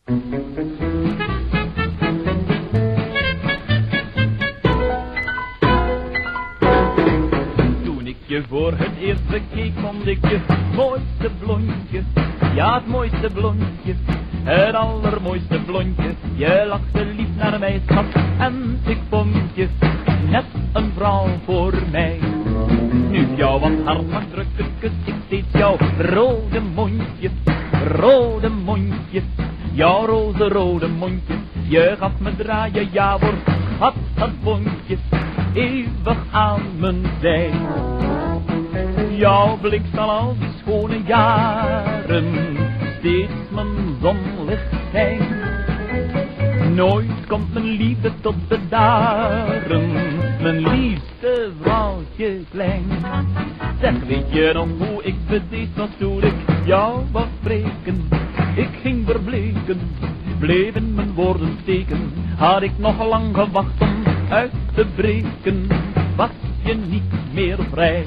Toen ik je voor het eerst bekeek, vond ik je mooiste blondje. Ja, het mooiste blondje, het allermooiste blondje. Je lachte lief naar mij, schat, en ik vond je net een vrouw voor mij. Nu ik jou wat hard mag drukken, kus ik steeds jouw rode mondje. Rode mondje, jouw roze mondje. Je gaf me draaien, ja hoor, schat, dat bondje eeuwig aan mijn zij. Jouw blik zal al die schone jaren steeds mijn zonlicht zijn. Nooit komt mijn liefde tot bedaren, mijn liefste vrouwtje klein. Zeg, weet je nog hoe ik bedeesd was toen ik jou wou spreken? Ik ging verbleken, bleef in mijn woorden steken. Had ik nog lang gewacht om uit te breken, was je niet meer vrij.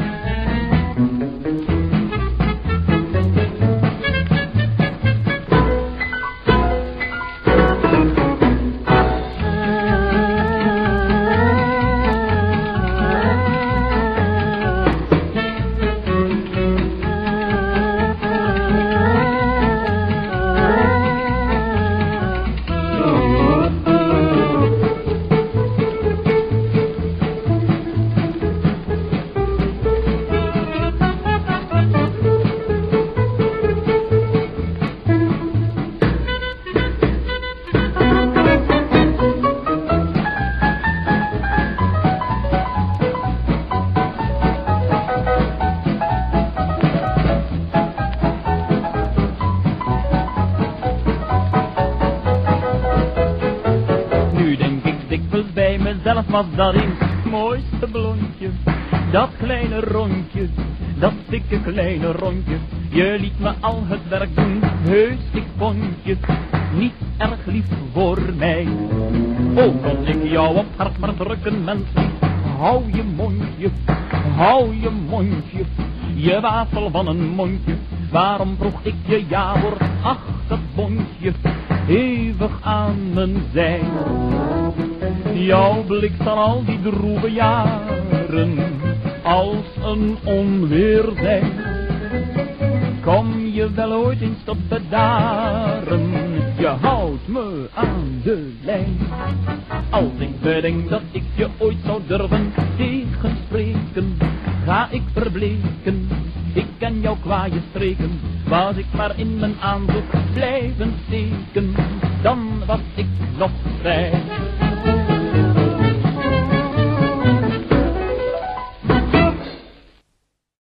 Bij mezelf was dat eens mooiste blondje, dat kleine rondje, dat dikke kleine rondje. Je liet me al het werk doen, heus ik vond je niet erg lief voor mij. Oh, kon ik jou op hart maar drukken, mensen, hou je mondje, hou je mondje. Je wafel van een mondje, waarom vroeg ik je ja hoor, ach dat bondje, eeuwig aan mijn zij. Jouw blik zal al die droeve jaren als een onweer zijn. Kom je wel ooit eens tot bedaren, je houdt me aan de lijn. Als ik bedenk dat ik je ooit zou durven tegenspreken, ga ik verbleken, ik ken jouw kwaaie streken. Was ik maar in mijn aanzoek blijven steken, dan was ik nog vrij.